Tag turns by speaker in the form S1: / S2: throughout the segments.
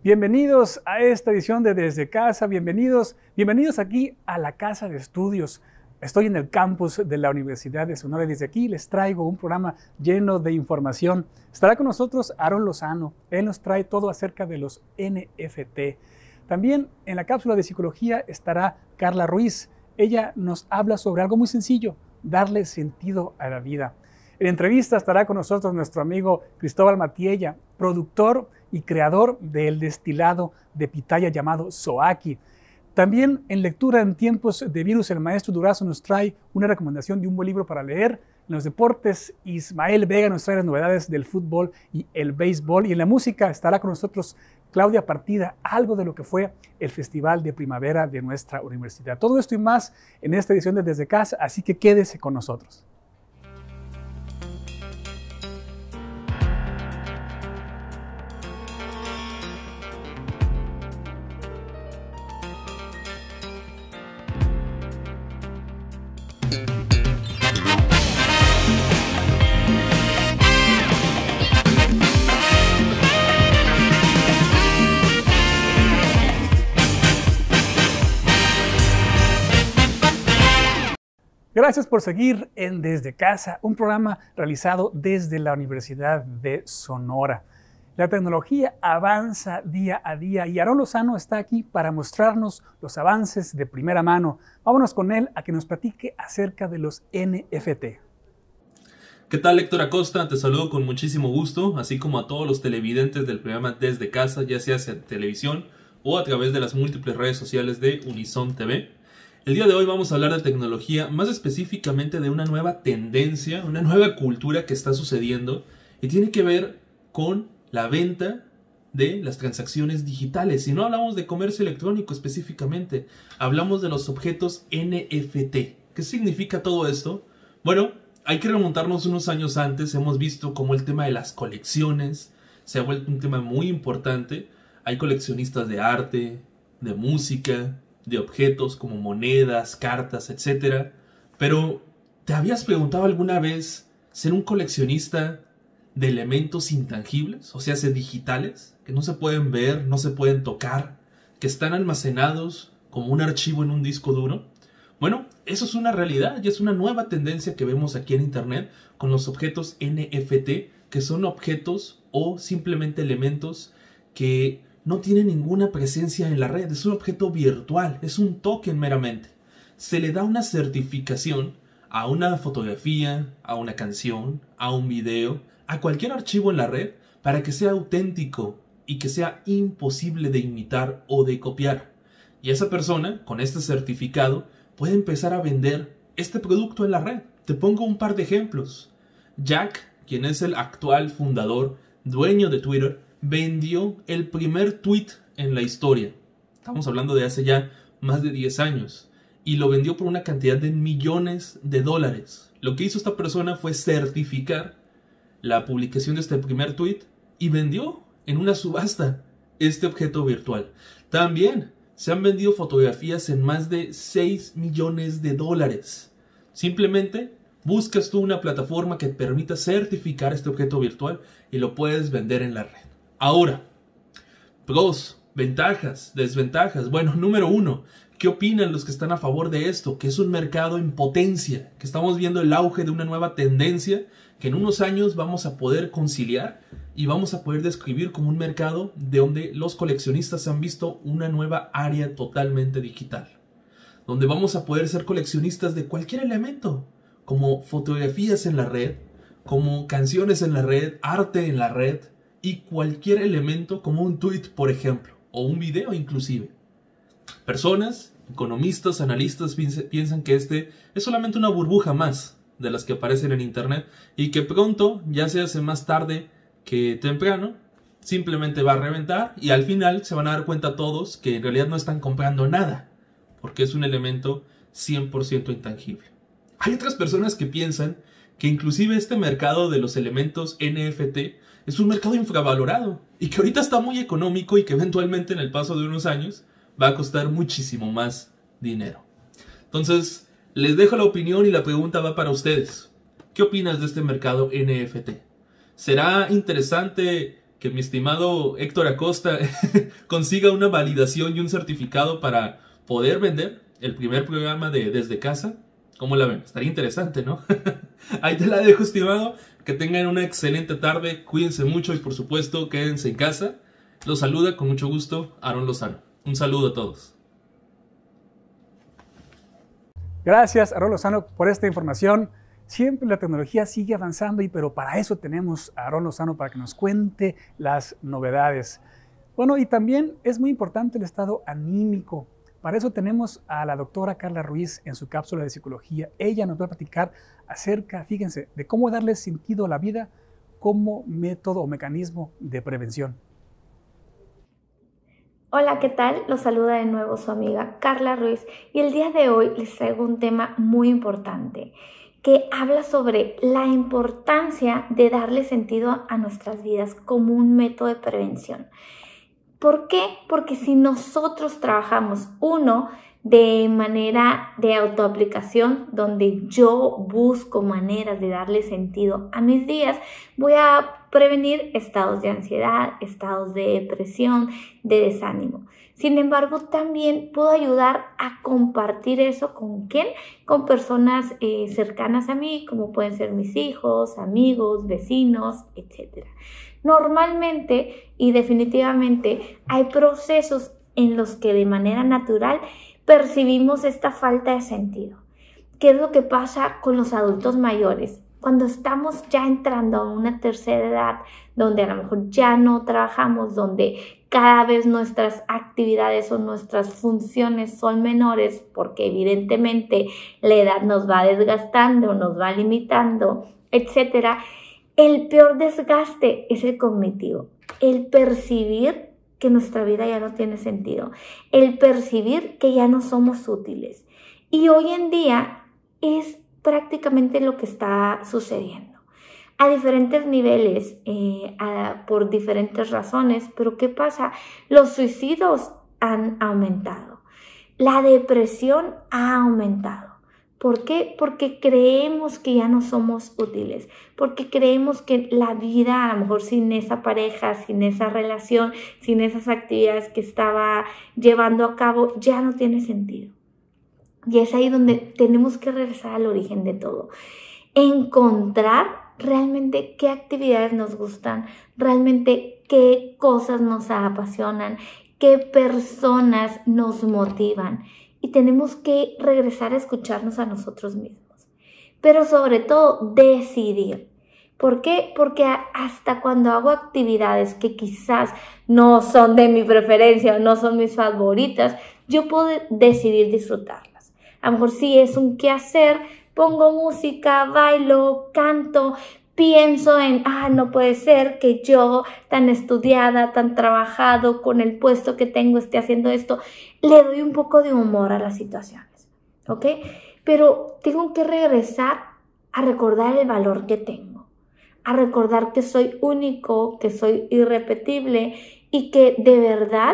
S1: Bienvenidos a esta edición de Desde Casa, bienvenidos aquí a la Casa de Estudios. Estoy en el campus de la Universidad de Sonora y desde aquí les traigo un programa lleno de información. Estará con nosotros Aaron Lozano, él nos trae todo acerca de los NFT. También en la cápsula de psicología estará Carla Ruiz. Ella nos habla sobre algo muy sencillo, darle sentido a la vida. En entrevista estará con nosotros nuestro amigo Cristóbal Matiella, productor y creador del destilado de pitaya llamado Soaki. También en lectura en tiempos de virus, el maestro Durazo nos trae una recomendación de un buen libro para leer. En los deportes, Ismael Vega nos trae las novedades del fútbol y el béisbol. Y en la música estará con nosotros Claudia Partida, algo de lo que fue el Festival de Primavera de nuestra universidad. Todo esto y más en esta edición de Desde Casa, así que quédese con nosotros. Gracias por seguir en Desde Casa, un programa realizado desde la Universidad de Sonora. La tecnología avanza día a día y Aaron Lozano está aquí para mostrarnos los avances de primera mano. Vámonos con él a que nos platique acerca de los NFT.
S2: ¿Qué tal, Héctor Acosta? Te saludo con muchísimo gusto, así como a todos los televidentes del programa Desde Casa, ya sea en televisión o a través de las múltiples redes sociales de Unison TV. El día de hoy vamos a hablar de tecnología, más específicamente de una nueva tendencia, una nueva cultura que está sucediendo y tiene que ver con la venta de las transacciones digitales. Si no hablamos de comercio electrónico específicamente, hablamos de los objetos NFT. ¿Qué significa todo esto? Bueno, hay que remontarnos unos años antes. Hemos visto cómo el tema de las colecciones se ha vuelto un tema muy importante. Hay coleccionistas de arte, de música, de objetos como monedas, cartas, etc. Pero, ¿te habías preguntado alguna vez ser un coleccionista de elementos intangibles? O sea, digitales, que no se pueden ver, no se pueden tocar, que están almacenados como un archivo en un disco duro. Bueno, eso es una realidad y es una nueva tendencia que vemos aquí en internet con los objetos NFT, que son objetos o simplemente elementos que no tiene ninguna presencia en la red, es un objeto virtual, es un token meramente. Se le da una certificación a una fotografía, a una canción, a un video, a cualquier archivo en la red para que sea auténtico y que sea imposible de imitar o de copiar. Y esa persona, con este certificado, puede empezar a vender este producto en la red. Te pongo un par de ejemplos. Jack, quien es el actual fundador, dueño de Twitter, vendió el primer tweet en la historia. Estamos hablando de hace ya más de 10 años. Y lo vendió por una cantidad de millones de dólares. Lo que hizo esta persona fue certificar la publicación de este primer tweet y vendió en una subasta este objeto virtual. También se han vendido fotografías en más de 6 millones de dólares. Simplemente buscas tú una plataforma que te permita certificar este objeto virtual y lo puedes vender en la red. Ahora, pros, ventajas, desventajas. Bueno, número 1, ¿qué opinan los que están a favor de esto? Que es un mercado en potencia, que estamos viendo el auge de una nueva tendencia que en unos años vamos a poder conciliar y vamos a poder describir como un mercado de donde los coleccionistas han visto una nueva área totalmente digital, donde vamos a poder ser coleccionistas de cualquier elemento, como fotografías en la red, como canciones en la red, arte en la red, y cualquier elemento como un tweet, por ejemplo, o un video inclusive. Personas, economistas, analistas piensan que este es solamente una burbuja más de las que aparecen en internet y que pronto, ya se hace más tarde que temprano, simplemente va a reventar y al final se van a dar cuenta todos que en realidad no están comprando nada, porque es un elemento 100% intangible. Hay otras personas que piensan que inclusive este mercado de los elementos NFT es un mercado infravalorado y que ahorita está muy económico y que eventualmente en el paso de unos años va a costar muchísimo más dinero. Entonces, les dejo la opinión y la pregunta va para ustedes. ¿Qué opinas de este mercado NFT? ¿Será interesante que mi estimado Héctor Acosta consiga una validación y un certificado para poder vender el primer programa de Desde Casa. ¿Cómo la ven? Estaría interesante, ¿no? Ahí te la dejo, estimado. Que tengan una excelente tarde. Cuídense mucho y, por supuesto, quédense en casa. Los saluda con mucho gusto Aarón Lozano. Un saludo a todos.
S1: Gracias, Aarón Lozano, por esta información. Siempre la tecnología sigue avanzando, pero para eso tenemos a Aarón Lozano, para que nos cuente las novedades. Bueno, y también es muy importante el estado anímico. Para eso tenemos a la doctora Carla Ruiz en su cápsula de psicología. Ella nos va a platicar acerca, fíjense, de cómo darle sentido a la vida como método o mecanismo de prevención.
S3: Hola, ¿qué tal? Los saluda de nuevo su amiga Carla Ruiz y el día de hoy les traigo un tema muy importante que habla sobre la importancia de darle sentido a nuestras vidas como un método de prevención. ¿Por qué? Porque si nosotros trabajamos, de manera de autoaplicación, donde yo busco maneras de darle sentido a mis días, voy a prevenir estados de ansiedad, estados de depresión, de desánimo. Sin embargo, también puedo ayudar a compartir eso ¿con quién? Con personas cercanas a mí, como pueden ser mis hijos, amigos, vecinos, etc. Normalmente y definitivamente hay procesos en los que de manera natural percibimos esta falta de sentido. ¿Qué es lo que pasa con los adultos mayores? Cuando estamos ya entrando a una tercera edad, donde a lo mejor ya no trabajamos, donde cada vez nuestras actividades o nuestras funciones son menores, porque evidentemente la edad nos va desgastando, nos va limitando, etc. El peor desgaste es el cognitivo, el percibir que nuestra vida ya no tiene sentido, el percibir que ya no somos útiles. Y hoy en día es prácticamente lo que está sucediendo a diferentes niveles, por diferentes razones. Pero ¿qué pasa? Los suicidios han aumentado, la depresión ha aumentado. ¿Por qué? Porque creemos que ya no somos útiles, porque creemos que la vida, a lo mejor sin esa pareja, sin esa relación, sin esas actividades que estaba llevando a cabo, ya no tiene sentido. Y es ahí donde tenemos que regresar al origen de todo. Encontrar realmente qué actividades nos gustan, realmente qué cosas nos apasionan, qué personas nos motivan. Y tenemos que regresar a escucharnos a nosotros mismos. Pero sobre todo, decidir. ¿Por qué? Porque hasta cuando hago actividades que quizás no son de mi preferencia o no son mis favoritas, yo puedo decidir disfrutarlas. A lo mejor si es un quehacer, pongo música, bailo, canto, pienso en, no puede ser que yo, tan estudiada, tan trabajado, con el puesto que tengo, esté haciendo esto. Le doy un poco de humor a las situaciones, ¿ok? Pero tengo que regresar a recordar el valor que tengo, a recordar que soy único, que soy irrepetible y que de verdad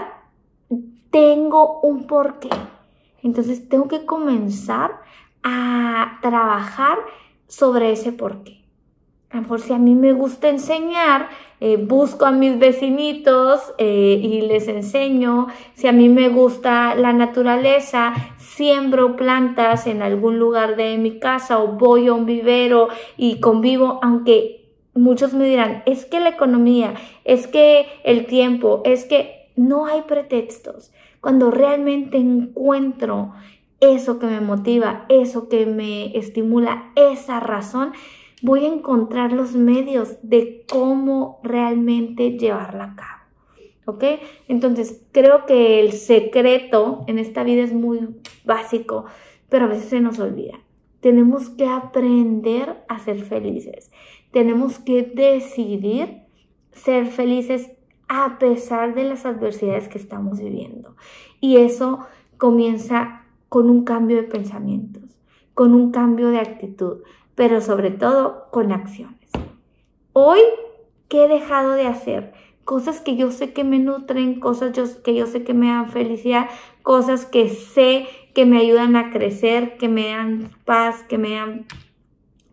S3: tengo un porqué. Entonces tengo que comenzar a trabajar sobre ese porqué. A lo mejor si a mí me gusta enseñar, busco a mis vecinitos y les enseño. Si a mí me gusta la naturaleza, siembro plantas en algún lugar de mi casa o voy a un vivero y convivo, aunque muchos me dirán, es que la economía, es que el tiempo, es que no hay pretextos. Cuando realmente encuentro eso que me motiva, eso que me estimula, esa razón, voy a encontrar los medios de cómo realmente llevarla a cabo, ¿ok? Entonces, creo que el secreto en esta vida es muy básico, pero a veces se nos olvida. Tenemos que aprender a ser felices. Tenemos que decidir ser felices a pesar de las adversidades que estamos viviendo. Y eso comienza con un cambio de pensamientos, con un cambio de actitud, pero sobre todo con acciones. Hoy, ¿qué he dejado de hacer? Cosas que yo sé que me nutren, cosas que yo sé que me dan felicidad, cosas que sé que me ayudan a crecer, que me dan paz, que me dan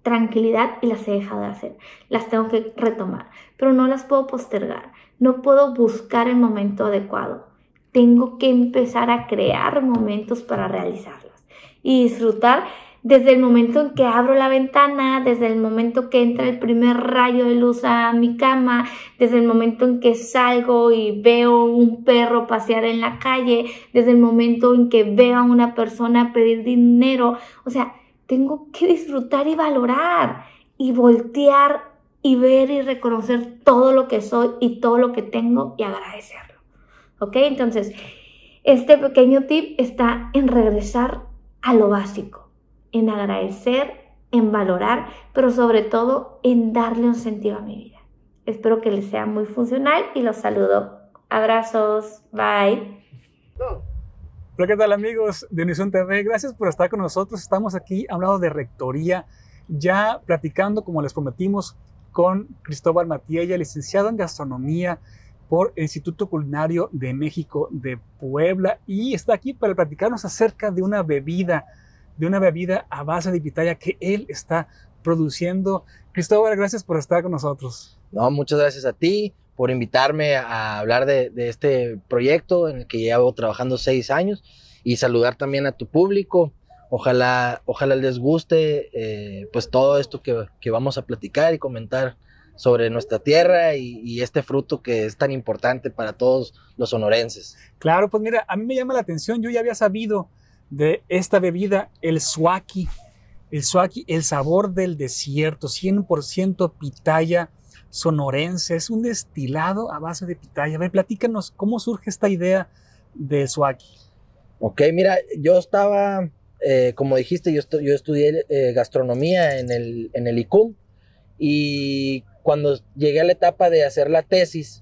S3: tranquilidad y las he dejado de hacer. Las tengo que retomar, pero no las puedo postergar. No puedo buscar el momento adecuado. Tengo que empezar a crear momentos para realizarlas y disfrutar desde el momento en que abro la ventana, desde el momento que entra el primer rayo de luz a mi cama, desde el momento en que salgo y veo un perro pasear en la calle, desde el momento en que veo a una persona pedir dinero. O sea, tengo que disfrutar y valorar y voltear y ver y reconocer todo lo que soy y todo lo que tengo y agradecerlo. ¿Ok? Entonces, este pequeño tip está en regresar a lo básico, en agradecer, en valorar, pero sobre todo en darle un sentido a mi vida. Espero que les sea muy funcional y los saludo. Abrazos. Bye.
S1: Hola, ¿qué tal, amigos de Univisión TV? Gracias por estar con nosotros. Estamos aquí hablando de rectoría, ya platicando, como les prometimos, con Cristóbal Matiella, licenciado en gastronomía por el Instituto Culinario de México de Puebla, y está aquí para platicarnos acerca de una bebida a base de pitaya que él está produciendo. Cristóbal, gracias por estar con nosotros.
S4: No, muchas gracias a ti por invitarme a hablar de este proyecto en el que llevo trabajando 6 años, y saludar también a tu público. Ojalá les guste pues todo esto que vamos a platicar y comentar sobre nuestra tierra y este fruto que es tan importante para todos los sonorenses.
S1: Claro, pues mira, a mí me llama la atención, yo ya había sabido de esta bebida, el suaki, el sabor del desierto, 100% pitaya sonorense, es un destilado a base de pitaya. A ver, platícanos, ¿cómo surge esta idea del suaki?
S4: Ok, mira, yo estaba, como dijiste, yo estudié gastronomía en el ICUM, y cuando llegué a la etapa de hacer la tesis,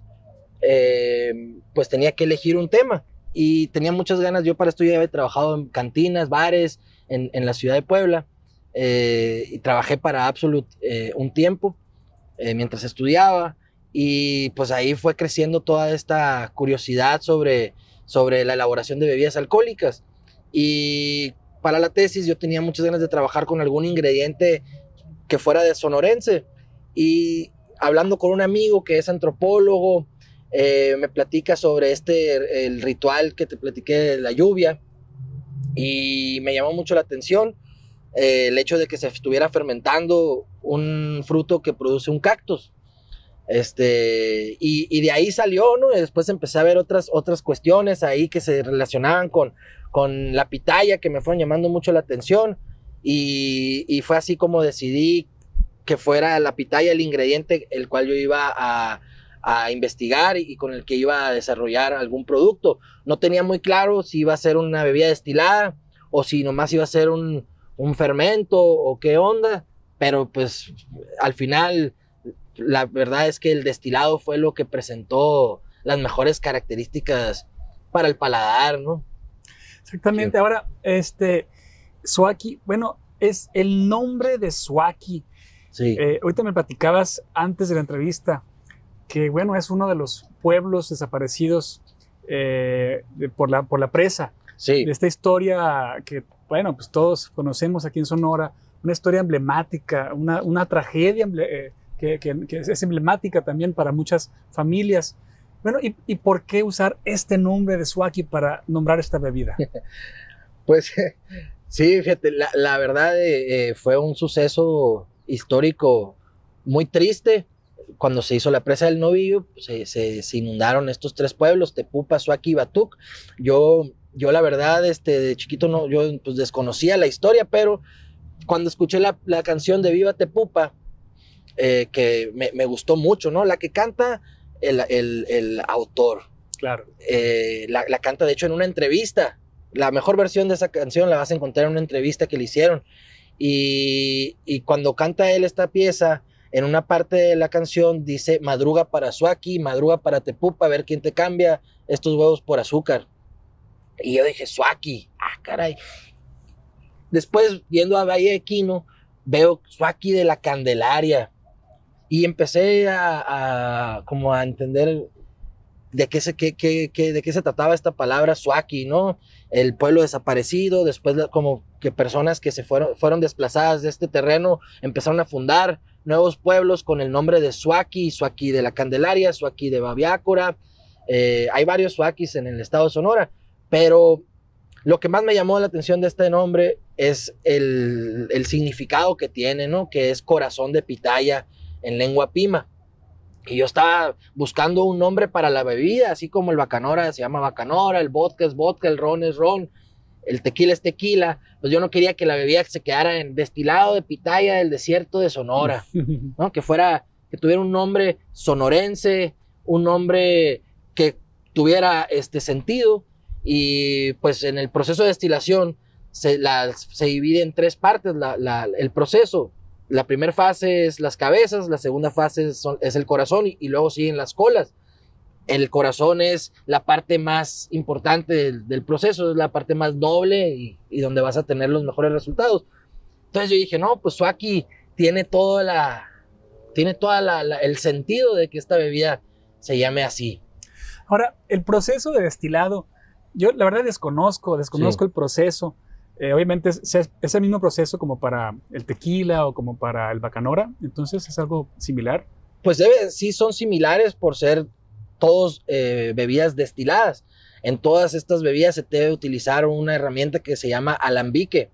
S4: pues tenía que elegir un tema, y tenía muchas ganas. Yo para esto ya había trabajado en cantinas, bares, en la ciudad de Puebla, y trabajé para Absolute un tiempo, mientras estudiaba, y pues ahí fue creciendo toda esta curiosidad sobre la elaboración de bebidas alcohólicas. Y para la tesis yo tenía muchas ganas de trabajar con algún ingrediente que fuera de sonorense, y hablando con un amigo que es antropólogo, me platica sobre el ritual que te platiqué de la lluvia, y me llamó mucho la atención el hecho de que se estuviera fermentando un fruto que produce un cactus. Y de ahí salió, ¿no? Y después empecé a ver otras cuestiones ahí que se relacionaban con la pitaya, que me fueron llamando mucho la atención, y fue así como decidí que fuera la pitaya el ingrediente el cual yo iba a investigar y con el que iba a desarrollar algún producto. No tenía muy claro si iba a ser una bebida destilada o si nomás iba a ser un fermento o qué onda, pero pues al final la verdad es que el destilado fue lo que presentó las mejores características para el paladar, ¿no?
S1: Exactamente. Sí. Ahora, suaki, bueno, es el nombre de suaki. Sí. Ahorita me platicabas antes de la entrevista que, bueno, es uno de los pueblos desaparecidos por la presa. Sí. De esta historia que, bueno, pues todos conocemos aquí en Sonora, una historia emblemática, una tragedia que es emblemática también para muchas familias. Bueno, ¿y por qué usar este nombre de suaki para nombrar esta bebida?
S4: Pues sí, fíjate, la verdad fue un suceso histórico muy triste. Cuando se hizo la presa del Novillo, se inundaron estos 3 pueblos, Tepupa, Suaki y Batuc. Yo la verdad, de chiquito no, yo pues desconocía la historia, pero cuando escuché la canción de Viva Tepupa, que me gustó mucho, ¿no? La que canta el autor.
S1: Claro.
S4: La canta, de hecho, en una entrevista. La mejor versión de esa canción la vas a encontrar en una entrevista que le hicieron. Y cuando canta él esta pieza, en una parte de la canción dice: madruga para Suaki, madruga para Tepupa, a ver quién te cambia estos huevos por azúcar. Y yo dije, Suaki, caray. Después, viendo a Valle de Quino, veo Suaki de la Candelaria. Y empecé como a entender de qué se trataba esta palabra Suaki, ¿no? El pueblo desaparecido, después como que personas que fueron desplazadas de este terreno empezaron a fundar nuevos pueblos con el nombre de Suaki de la Candelaria, Suaki de Babiácora. Hay varios Suakis en el estado de Sonora, pero lo que más me llamó la atención de este nombre es el significado que tiene, ¿no? Que es corazón de pitaya en lengua pima. Y yo estaba buscando un nombre para la bebida, así como el bacanora se llama bacanora, el vodka es vodka, el ron es ron, el tequila es tequila. Pues yo no quería que la bebida se quedara en destilado de pitaya del desierto de Sonora, ¿no? Que tuviera un nombre sonorense, un nombre que tuviera sentido. Y pues en el proceso de destilación se divide en 3 partes el proceso. La primera fase es las cabezas, la segunda fase es el corazón y luego siguen las colas. El corazón es la parte más importante del proceso, es la parte más noble y donde vas a tener los mejores resultados. Entonces yo dije, no, pues Suaki tiene todo el sentido de que esta bebida se llame así.
S1: Ahora, el proceso de destilado, yo la verdad desconozco sí. El proceso. Obviamente es el mismo proceso como para el tequila o como para el bacanora, entonces es algo similar.
S4: Pues sí son similares por ser todos bebidas destiladas. En todas estas bebidas se debe utilizar una herramienta que se llama alambique.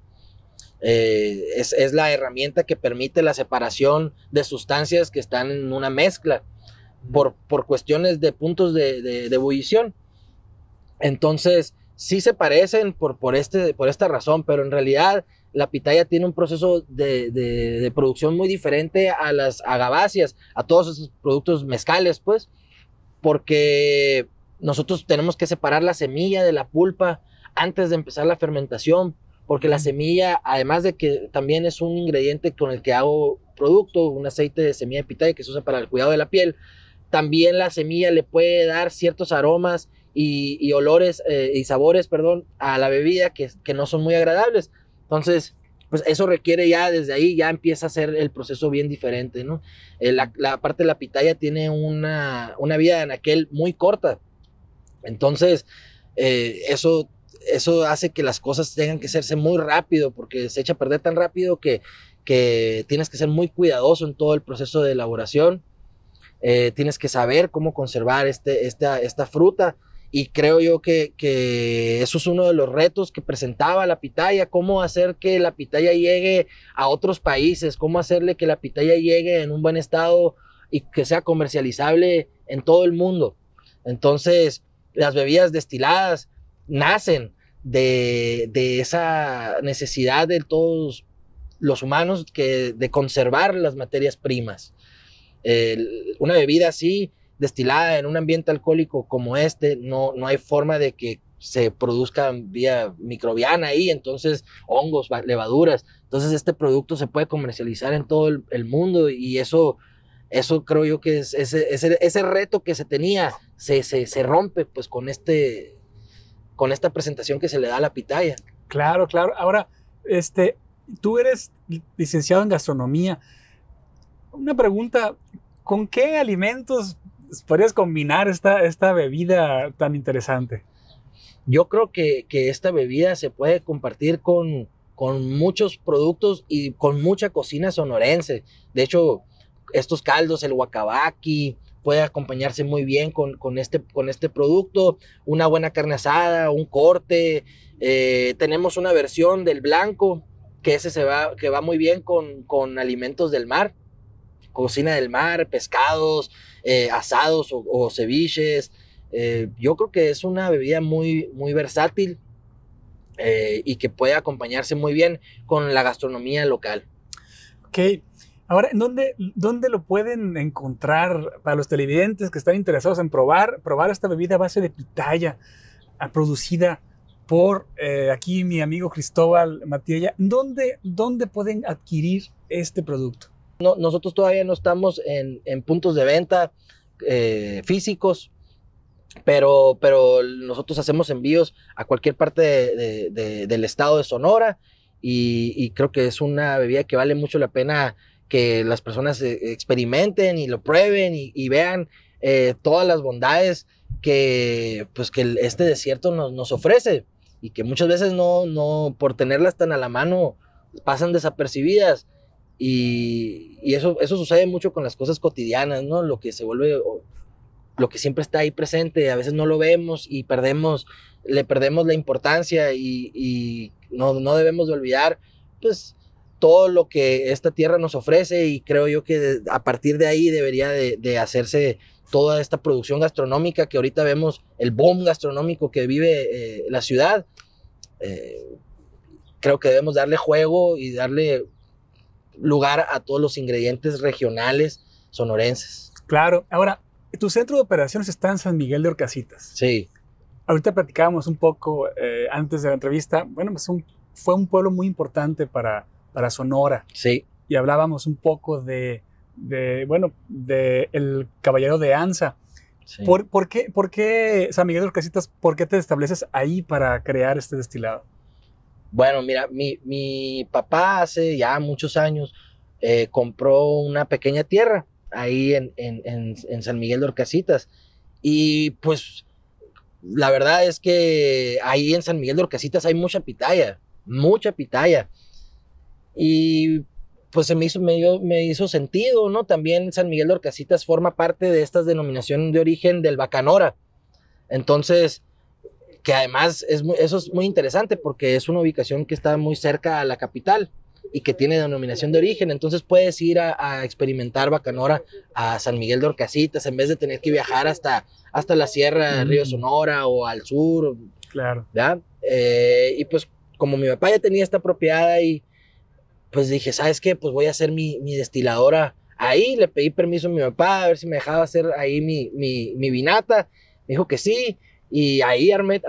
S4: Es la herramienta que permite la separación de sustancias que están en una mezcla por cuestiones de puntos de ebullición. Entonces sí se parecen por esta razón, pero en realidad la pitaya tiene un proceso de producción muy diferente a las agaváceas, a todos esos productos mezcales, pues, porque nosotros tenemos que separar la semilla de la pulpa antes de empezar la fermentación, porque la semilla, además de que también es un ingrediente con el que hago producto, un aceite de semilla de pitaya que se usa para el cuidado de la piel, también la semilla le puede dar ciertos aromas y olores y sabores, a la bebida que no son muy agradables. Entonces, pues eso requiere ya, desde ahí ya empieza a ser el proceso bien diferente, ¿no? La parte de la pitaya tiene una vida de anaquel muy corta. Entonces, eso hace que las cosas tengan que hacerse muy rápido, porque se echa a perder tan rápido que tienes que ser muy cuidadoso en todo el proceso de elaboración. Tienes que saber cómo conservar esta fruta. Y creo yo que eso es uno de los retos que presentaba la pitaya, cómo hacer que la pitaya llegue a otros países, cómo hacerle que la pitaya llegue en un buen estado y que sea comercializable en todo el mundo. Entonces, las bebidas destiladas nacen de esa necesidad de todos los humanos de conservar las materias primas. Una bebida así, destilada en un ambiente alcohólico como no hay forma de que se produzca vía microbiana ahí, entonces hongos, levaduras. Entonces este producto se puede comercializar en todo el mundo y eso creo yo que es ese reto que se tenía, se rompe pues con esta presentación que se le da a la pitaya.
S1: Claro. Ahora, tú eres licenciado en gastronomía. Una pregunta, ¿con qué alimentos podrías combinar esta bebida tan interesante?
S4: Yo creo que esta bebida se puede compartir con muchos productos y con mucha cocina sonorense. De hecho, estos caldos, el huacabaqui, puede acompañarse muy bien con este producto. Una buena carne asada, un corte. Tenemos una versión del blanco, que va muy bien con alimentos del mar. Cocina del mar, pescados, asados o ceviches. Yo creo que es una bebida muy, muy versátil y que puede acompañarse muy bien con la gastronomía local.
S1: Ok. Ahora, ¿dónde lo pueden encontrar para los televidentes que están interesados en probar esta bebida a base de pitaya producida por aquí mi amigo Cristóbal Matiella? ¿Dónde pueden adquirir este producto?
S4: No, nosotros todavía no estamos en puntos de venta físicos, pero nosotros hacemos envíos a cualquier parte del estado de Sonora y creo que es una bebida que vale mucho la pena que las personas experimenten y lo prueben y vean todas las bondades pues, que este desierto nos ofrece y que muchas veces no por tenerlas tan a la mano pasan desapercibidas. Y eso sucede mucho con las cosas cotidianas, ¿no? Lo que se vuelve, lo que siempre está ahí presente, a veces no lo vemos y le perdemos la importancia y no debemos de olvidar, pues, todo lo que esta tierra nos ofrece, y creo yo que a partir de ahí debería de hacerse toda esta producción gastronómica que ahorita vemos, el boom gastronómico que vive la ciudad. Creo que debemos darle juego y darle lugar a todos los ingredientes regionales sonorenses.
S1: Claro. Ahora, tu centro de operaciones está en San Miguel de Orcasitas.
S4: Sí.
S1: Ahorita platicábamos un poco antes de la entrevista. Bueno, pues fue un pueblo muy importante para Sonora.
S4: Sí.
S1: Y hablábamos un poco de el Caballero de Anza.
S4: Sí.
S1: ¿Por qué San Miguel de Orcasitas? ¿Por qué te estableces ahí para crear este destilado?
S4: Bueno, mira, mi papá hace ya muchos años compró una pequeña tierra ahí en San Miguel de Orcasitas. Y pues la verdad es que ahí en San Miguel de Orcasitas hay mucha pitaya. Y pues me hizo sentido, ¿no? También San Miguel de Orcasitas forma parte de estas denominaciones de origen del Bacanora. Entonces, que además eso es muy interesante porque es una ubicación que está muy cerca a la capital y que tiene denominación de origen. Entonces puedes ir a experimentar Bacanora a San Miguel de Orcasitas en vez de tener que viajar hasta la sierra del Río Sonora o al sur.
S1: Claro.
S4: ¿Ya? Y pues como mi papá ya tenía esta propiedad ahí, pues dije, ¿sabes qué? Pues voy a hacer mi destiladora ahí. Le pedí permiso a mi papá a ver si me dejaba hacer ahí mi vinata. Me dijo que sí. Y ahí armé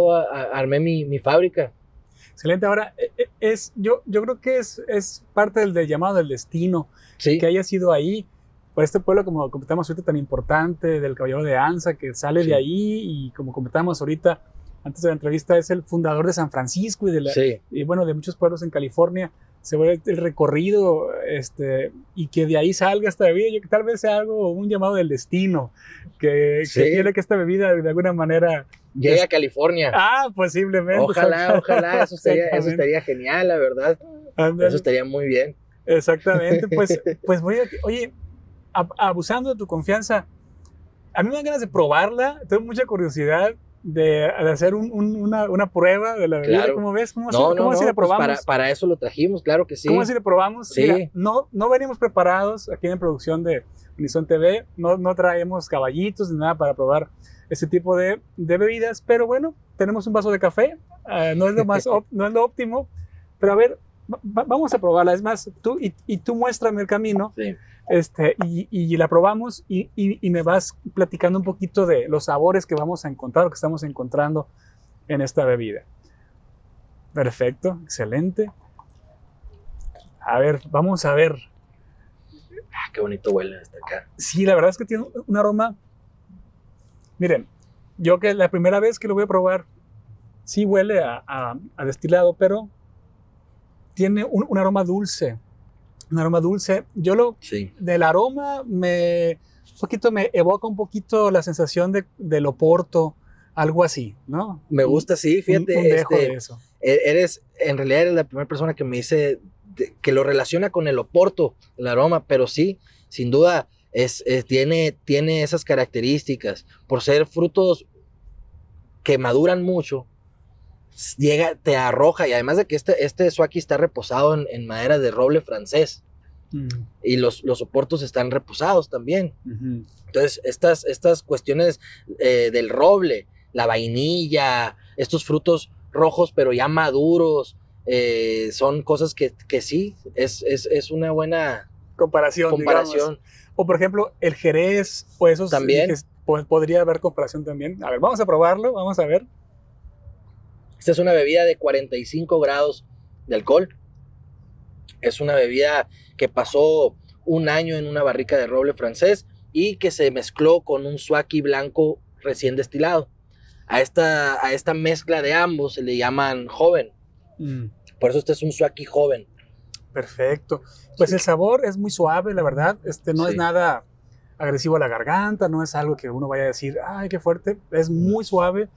S4: mi fábrica.
S1: Excelente. Ahora, yo creo que es parte del llamado del destino,
S4: sí,
S1: que haya sido ahí, por este pueblo, como comentamos ahorita, tan importante, del Caballero de Anza, que sale
S4: sí,
S1: de ahí, y como comentamos ahorita, antes de la entrevista, es el fundador de San Francisco
S4: sí,
S1: y bueno, de muchos pueblos en California. Se ve el recorrido, y que de ahí salga esta bebida, yo que tal vez sea un llamado del destino, que quiere que esta bebida de alguna manera
S4: llegue a California.
S1: Posiblemente.
S4: Ojalá, eso estaría genial, la verdad. Eso estaría muy bien.
S1: Exactamente, pues oye, abusando de tu confianza, a mí me dan ganas de probarla, tengo mucha curiosidad de hacer una prueba de la bebida.
S4: Claro.
S1: ¿Cómo ves? ¿Cómo
S4: así
S1: la probamos?
S4: Pues para eso lo trajimos, claro que sí.
S1: ¿Cómo así la probamos?
S4: Sí.
S1: Mira, no venimos preparados aquí en producción de Unison TV, no traemos caballitos ni nada para probar este tipo de bebidas, pero bueno, tenemos un vaso de café, no es lo óptimo, pero a ver, vamos a probarla. Es más, tú muéstrame el camino.
S4: Sí.
S1: Y la probamos y me vas platicando un poquito de los sabores que vamos a encontrar, o que estamos encontrando en esta bebida. Perfecto, excelente. A ver, vamos a ver.
S4: Qué bonito huele hasta acá.
S1: Sí, la verdad es que tiene un aroma. Miren, yo que la primera vez que lo voy a probar, sí huele a destilado, pero tiene un aroma dulce. Un aroma dulce. Del aroma me evoca un poquito la sensación del Oporto, algo así, ¿no?
S4: Me gusta, sí, fíjate.
S1: Un dejo de eso.
S4: En realidad eres la primera persona que me dice que lo relaciona con el Oporto, el aroma, pero sí, sin duda, tiene esas características. Por ser frutos que maduran mucho, te arroja, y además de que este Soaki está reposado en madera de roble francés, y los Oportos están reposados también. Entonces estas cuestiones del roble, la vainilla, estos frutos rojos pero ya maduros, son cosas que sí, es una buena comparación.
S1: Digamos. O por ejemplo el Jerez, o esos
S4: también
S1: podría haber comparación también. A ver, vamos a probarlo, vamos a ver.
S4: Esta es una bebida de 45 grados de alcohol. Es una bebida que pasó un año en una barrica de roble francés y que se mezcló con un Soaki blanco recién destilado. A esta mezcla de ambos se le llaman joven. Por eso este es un Soaki joven.
S1: Perfecto. Pues sí. El sabor es muy suave, la verdad. No es nada agresivo a la garganta, no es algo que uno vaya a decir, ay, qué fuerte, es muy suave.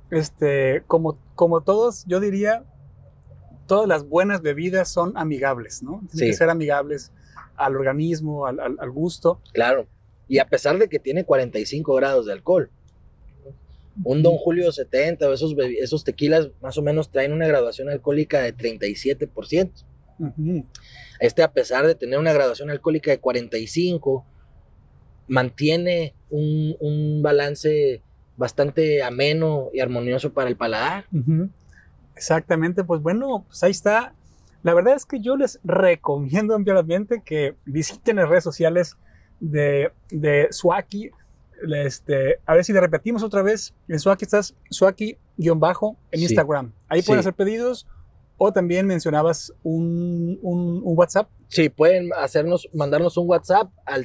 S1: Como todos, yo diría, todas las buenas bebidas son amigables, ¿no? Tienen que ser amigables al organismo, al gusto.
S4: Claro, y a pesar de que tiene 45 grados de alcohol, un Don Julio 70 o esos tequilas más o menos traen una graduación alcohólica de 37%. A pesar de tener una graduación alcohólica de 45, mantiene un balance bastante ameno y armonioso para el paladar.
S1: Exactamente, pues bueno, pues ahí está. La verdad es que yo les recomiendo ampliamente que visiten las redes sociales de Suaki. A ver si le repetimos otra vez. En Suaki estás Suaki_ en Instagram. Ahí pueden hacer pedidos. O también mencionabas un WhatsApp.
S4: Sí, pueden mandarnos un WhatsApp al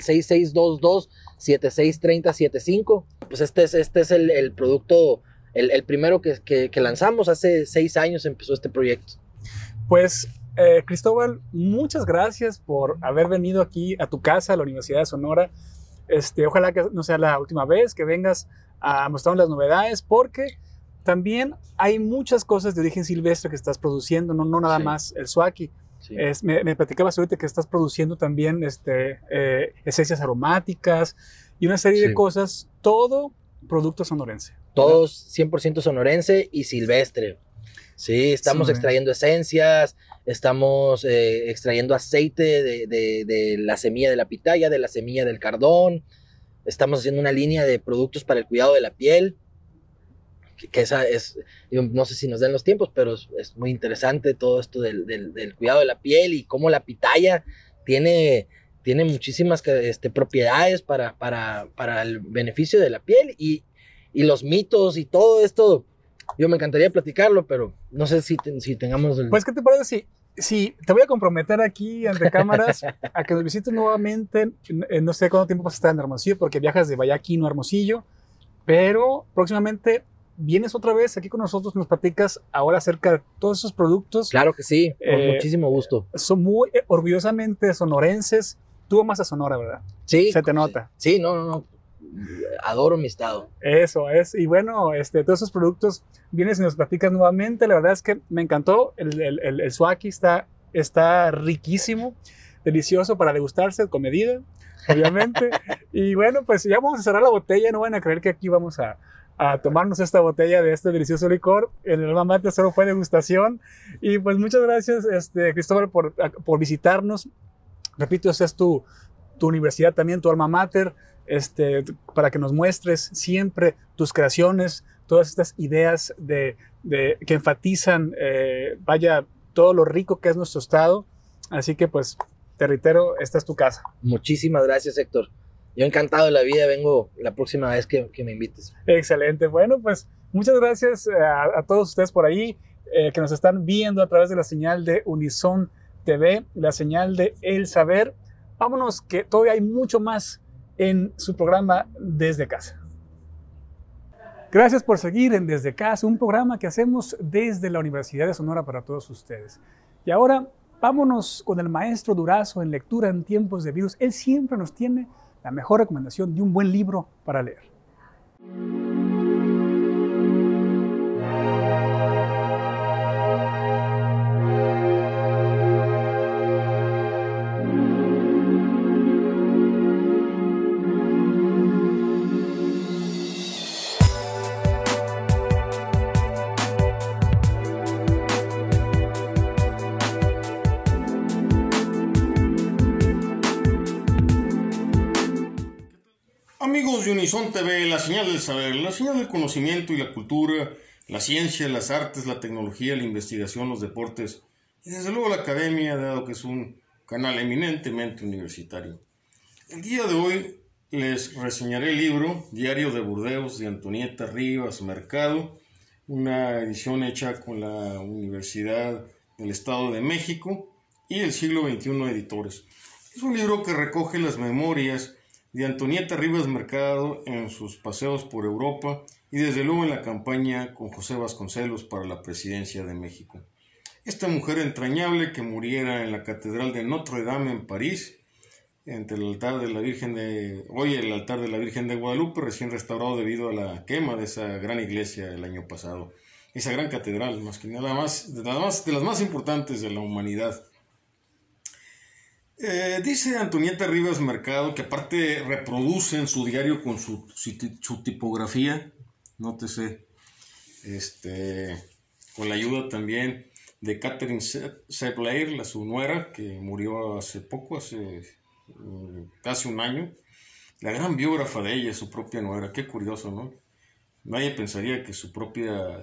S4: 6622-763075. Pues este es el producto, el primero que lanzamos. Hace 6 años empezó este proyecto.
S1: Pues, Cristóbal, muchas gracias por haber venido aquí a tu casa, a la Universidad de Sonora. Ojalá que no sea la última vez que vengas a mostrarnos las novedades, porque también hay muchas cosas de origen silvestre que estás produciendo, no nada más el Suaki. Sí. Me platicabas ahorita que estás produciendo también esencias aromáticas y una serie de cosas, todo producto sonorense.
S4: Todos 100% sonorense y silvestre. Sí, estamos extrayendo esencias, estamos extrayendo aceite de la semilla de la pitaya, de la semilla del cardón. Estamos haciendo una línea de productos para el cuidado de la piel. Que esa es, no sé si nos den los tiempos, pero es muy interesante todo esto del cuidado de la piel y cómo la pitaya tiene muchísimas propiedades para el beneficio de la piel y los mitos y todo esto. Yo me encantaría platicarlo, pero no sé si tengamos el...
S1: Pues, ¿qué te parece si te voy a comprometer aquí ante cámaras a que nos visites nuevamente? No sé cuánto tiempo vas a estar en Hermosillo, porque viajas de Vallaquino a Hermosillo, pero próximamente vienes otra vez aquí con nosotros, nos platicas ahora acerca de todos esos productos.
S4: Claro que sí, con muchísimo gusto.
S1: Son muy orgullosamente sonorenses. Tú amas a Sonora, ¿verdad?
S4: Sí.
S1: Se te nota.
S4: Sí, no. Adoro mi estado.
S1: Eso es. Y bueno, todos esos productos vienes y nos platicas nuevamente. La verdad es que me encantó. El Suaki está riquísimo, delicioso para degustarse con medida, obviamente. Y bueno, pues ya vamos a cerrar la botella. No van a creer que aquí vamos a tomarnos esta botella de este delicioso licor. En el alma mater solo fue degustación. Y pues muchas gracias, Cristóbal, por visitarnos. Repito, esta es tu universidad también, tu alma mater, para que nos muestres siempre tus creaciones, todas estas ideas que enfatizan, todo lo rico que es nuestro estado. Así que pues, te reitero, esta es tu casa.
S4: Muchísimas gracias, Héctor. Yo encantado de la vida, vengo la próxima vez que me invites.
S1: Excelente. Bueno, pues muchas gracias a todos ustedes por ahí que nos están viendo a través de la señal de Unison TV, la señal de El Saber. Vámonos, que todavía hay mucho más en su programa Desde Casa. Gracias por seguir en Desde Casa, un programa que hacemos desde la Universidad de Sonora para todos ustedes. Y ahora vámonos con el maestro Durazo en lectura en tiempos de virus. Él siempre nos tiene la mejor recomendación de un buen libro para leer.
S5: Amigos de Unison TV, la señal del saber, la señal del conocimiento y la cultura, la ciencia, las artes, la tecnología, la investigación, los deportes y desde luego la academia, dado que es un canal eminentemente universitario. El día de hoy les reseñaré el libro Diario de Burdeos de Antonieta Rivas Mercado, una edición hecha con la Universidad del Estado de México y el Siglo XXI Editores. Es un libro que recoge las memorias de Antonieta Rivas Mercado en sus paseos por Europa y desde luego en la campaña con José Vasconcelos para la presidencia de México. Esta mujer entrañable que muriera en la Catedral de Notre Dame en París entre el altar de la Virgen hoy el altar de la Virgen de Guadalupe, recién restaurado debido a la quema de esa gran iglesia el año pasado. Esa gran catedral, más que nada más, de las más importantes de la humanidad. Dice Antonieta Rivas Mercado, que aparte reproduce en su diario con su tipografía, nótese, con la ayuda también de Catherine Seblair, su nuera, que murió hace poco, hace casi un año. La gran biógrafa de ella, su propia nuera. Qué curioso, ¿no? Nadie pensaría que su propia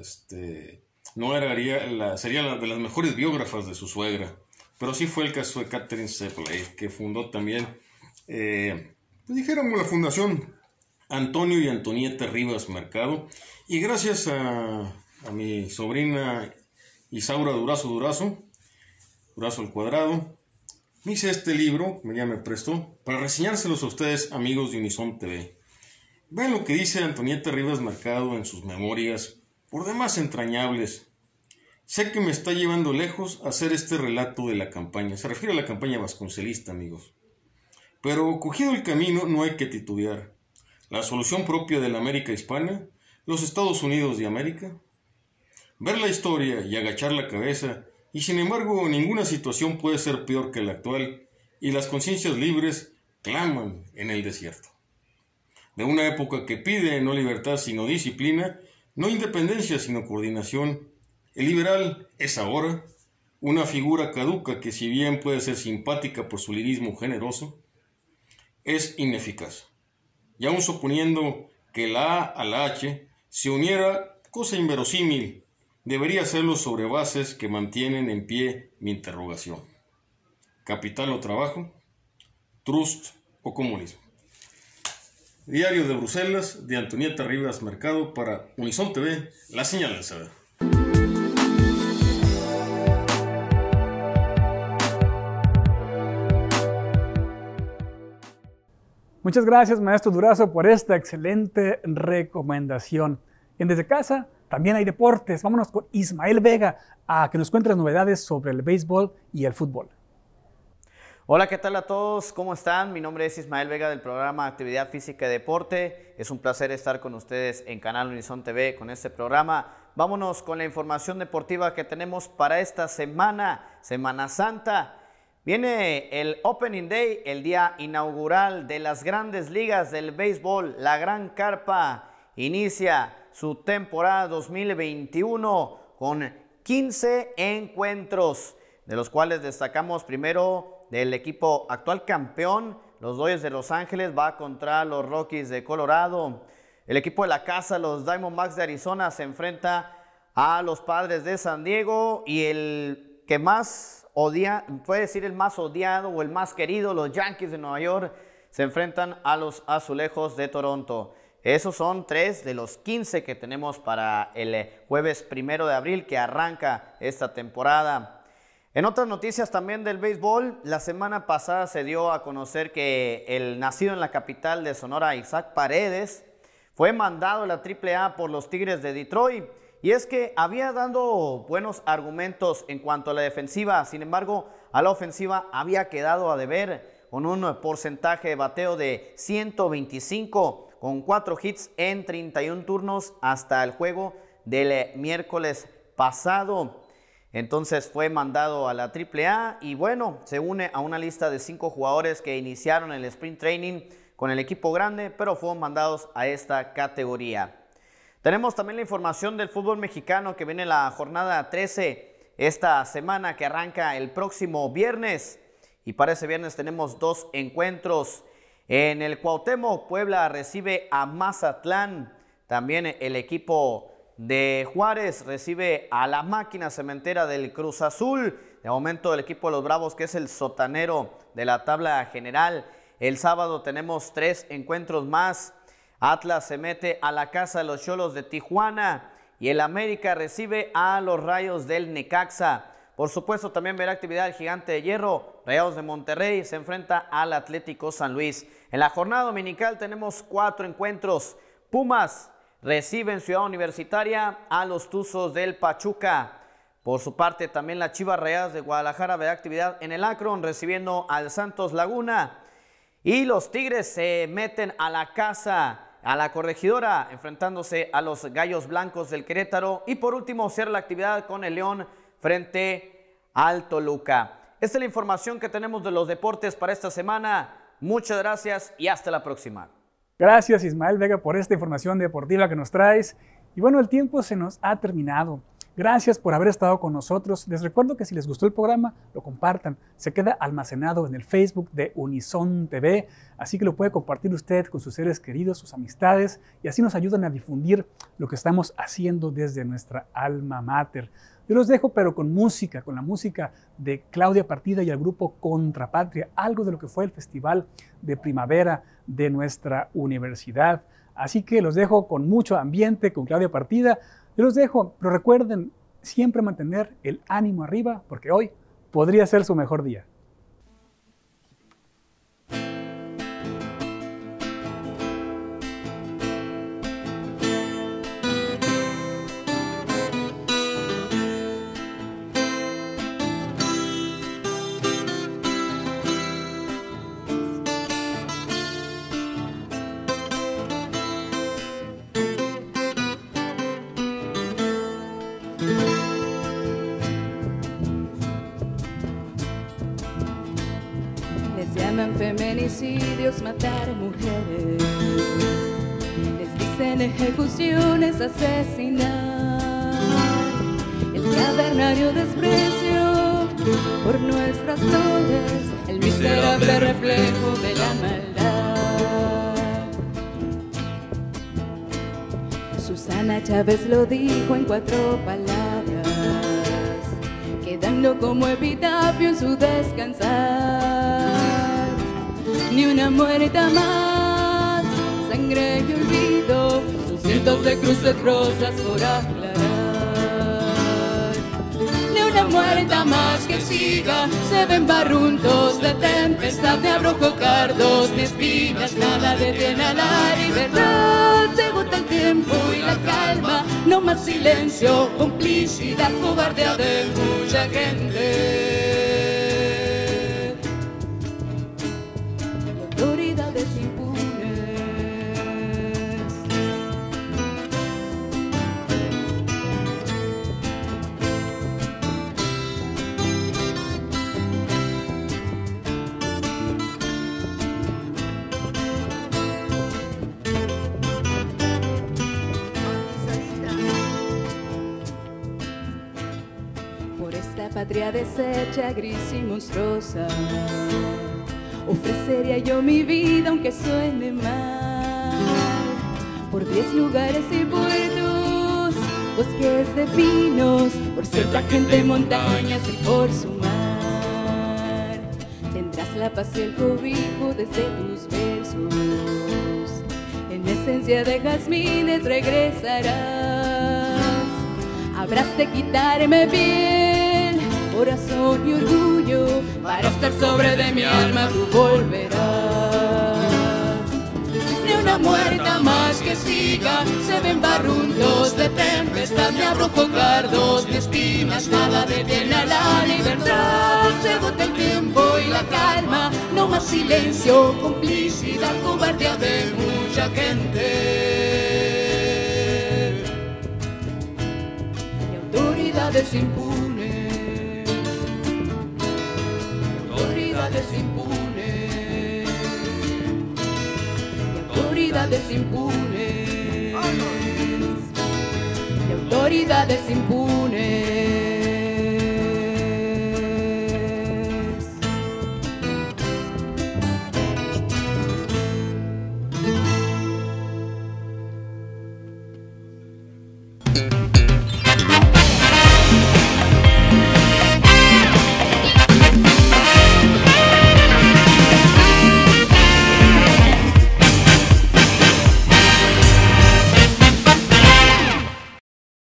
S5: nuera sería la de las mejores biógrafas de su suegra. Pero sí fue el caso de Catherine Seblair, que fundó también, pues dijéramos, la Fundación Antonio y Antonieta Rivas Mercado. Y gracias a mi sobrina Isaura Durazo al cuadrado, me hice este libro, ella me prestó, para reseñárselos a ustedes, amigos de Unison TV. Vean lo que dice Antonieta Rivas Mercado en sus memorias, por demás entrañables. Sé que me está llevando lejos hacer este relato de la campaña. Se refiere a la campaña vasconcelista, amigos. Pero cogido el camino no hay que titubear. La solución propia de la América hispana, los Estados Unidos de América. Ver la historia y agachar la cabeza, y sin embargo ninguna situación puede ser peor que la actual, y las conciencias libres claman en el desierto. De una época que pide no libertad sino disciplina, no independencia sino coordinación, el liberal es ahora una figura caduca que, si bien puede ser simpática por su lirismo generoso, es ineficaz. Y aun suponiendo que la A a la H se uniera, cosa inverosímil, debería hacerlo sobre bases que mantienen en pie mi interrogación. ¿Capital o trabajo? ¿Trust o comunismo? Diario de Bruselas, de Antonieta Rivas Mercado, para Unison TV, la señal del saber.
S1: Muchas gracias, maestro Durazo, por esta excelente recomendación. En Desde Casa también hay deportes. Vámonos con Ismael Vega a que nos cuente las novedades sobre el béisbol y el fútbol.
S6: Hola, ¿qué tal a todos? ¿Cómo están? Mi nombre es Ismael Vega del programa Actividad Física y Deporte. Es un placer estar con ustedes en Canal Unison TV con este programa. Vámonos con la información deportiva que tenemos para esta semana, Semana Santa. Viene el Opening Day, el día inaugural de las grandes ligas del béisbol. La Gran Carpa inicia su temporada 2021 con 15 encuentros, de los cuales destacamos primero del equipo actual campeón, los Dodgers de Los Ángeles, va contra los Rockies de Colorado. El equipo de la casa, los Diamondbacks de Arizona, se enfrenta a los Padres de San Diego, y el que más puede decir el más odiado o el más querido, los Yankees de Nueva York, se enfrentan a los Azulejos de Toronto. Esos son 3 de los 15 que tenemos para el jueves 1 de abril, que arranca esta temporada. En otras noticias también del béisbol, la semana pasada se dio a conocer que el nacido en la capital de Sonora, Isaac Paredes, fue mandado a la AAA por los Tigres de Detroit. Y es que había dado buenos argumentos en cuanto a la defensiva, sin embargo, a la ofensiva había quedado a deber, con un porcentaje de bateo de 125, con 4 hits en 31 turnos hasta el juego del miércoles pasado. Entonces fue mandado a la AAA y bueno, se une a una lista de 5 jugadores que iniciaron el sprint training con el equipo grande, pero fueron mandados a esta categoría. Tenemos también la información del fútbol mexicano, que viene la jornada 13 esta semana, que arranca el próximo viernes. Y para ese viernes tenemos 2 encuentros. En el Cuauhtémoc, Puebla recibe a Mazatlán. También el equipo de Juárez recibe a la Máquina Cementera del Cruz Azul. De momento el equipo de los Bravos, que es el sotanero de la tabla general. El sábado tenemos 3 encuentros más. Atlas se mete a la casa de los Xolos de Tijuana y el América recibe a los Rayos del Necaxa. Por supuesto, también verá actividad el Gigante de Hierro. Rayados de Monterrey se enfrenta al Atlético San Luis. En la jornada dominical tenemos 4 encuentros. Pumas recibe en Ciudad Universitaria a los Tuzos del Pachuca. Por su parte, también las Chivas Rayadas de Guadalajara verá actividad en el Akron, recibiendo al Santos Laguna. Y los Tigres se meten a la casa, a la Corregidora, enfrentándose a los Gallos Blancos del Querétaro. Y por último, cierra la actividad con el León frente al Toluca. Esta es la información que tenemos de los deportes para esta semana. Muchas gracias y hasta la próxima.
S1: Gracias, Ismael Vega, por esta información deportiva que nos traes. Y bueno, el tiempo se nos ha terminado. Gracias por haber estado con nosotros. Les recuerdo que si les gustó el programa, lo compartan. Se queda almacenado en el Facebook de Unison TV, así que lo puede compartir usted con sus seres queridos, sus amistades, y así nos ayudan a difundir lo que estamos haciendo desde nuestra alma mater. Yo los dejo, pero con música, con la música de Claudia Partida y el grupo Contrapatria, algo de lo que fue el festival de primavera de nuestra universidad. Así que los dejo con mucho ambiente, con Claudia Partida. Yo los dejo, pero recuerden siempre mantener el ánimo arriba, porque hoy podría ser su mejor día.
S7: Feminicidios, matar a mujeres, les dicen ejecuciones, asesinar, el cavernario desprecio por nuestras flores, el miserable reflejo de la maldad. Susana Chávez lo dijo en 4 palabras, quedando como epitafio en su descansar. Ni una muerta más, sangre y olvido, sus cientos de cruces rosas por aclarar. Ni una muerta más que siga, se ven barruntos de tempestad, de abrojo cardos, ni espinas, nada detiene a la libertad. Se agota el tiempo y la calma, no más silencio, complicidad, cobardía de mucha gente. Autoridades impunes. Por esta patria deshecha, gris y monstruosa, ofrecería yo mi vida aunque suene mal, por 10 lugares y puertos, bosques de pinos, por cierta gente en montañas y por su mar. Tendrás la paz y el cobijo desde tus versos, en esencia de jazmines regresarás. Habrás de quitarme piel, corazón y orgullo, para estar sobre de mi alma tú volverás. Ni una muerta más que siga, se ven barruntos de tempestad, ni abrojo cardos, ni espinas, nada detiene a la libertad. Se agota el tiempo y la calma, no más silencio, complicidad, cobardía de mucha gente. Y autoridades impunes, autoridades impunes, autoridades impunes, autoridades impunes.